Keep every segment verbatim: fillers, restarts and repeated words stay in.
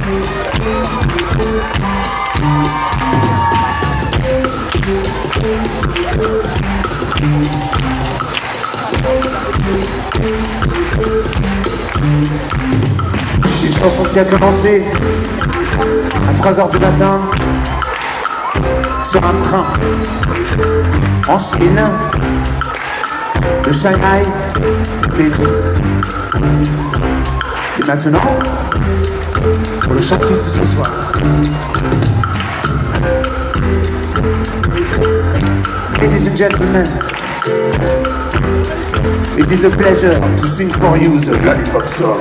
Une chanson qui a commencé à trois heures du matin sur un train en Chine de Shanghai, Beijing. Et maintenant, pour le chantiste ce soir. Ladies and gentlemen, it is a pleasure to sing for you the Lollipop song.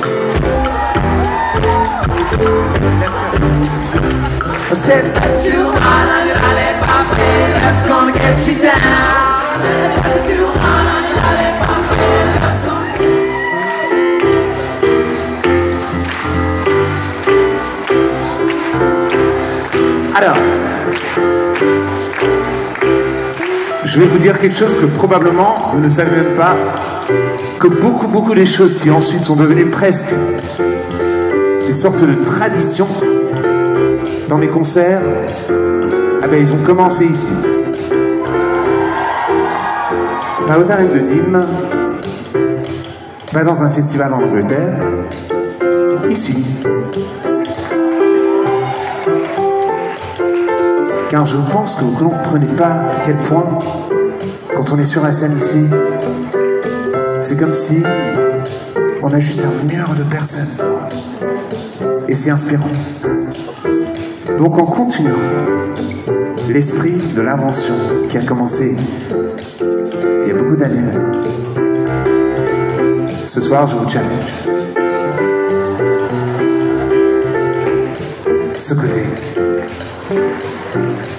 I said, set you on on your lollipop, that's gonna get you down. Set you on on your lollipop, that's gonna get you down. Alors, je vais vous dire quelque chose que probablement vous ne savez même pas, que beaucoup beaucoup des choses qui ensuite sont devenues presque des sortes de traditions dans mes concerts, ah ben ils ont commencé ici. Pas aux arènes de Nîmes, pas dans un festival en Angleterre, ici. Car je pense que vous ne comprenez pas à quel point, quand on est sur la scène ici, c'est comme si on a juste un mur de personnes. Et c'est inspirant. Donc en continuant l'esprit de l'invention qui a commencé il y a beaucoup d'années, ce soir je vous challenge. Ce côté.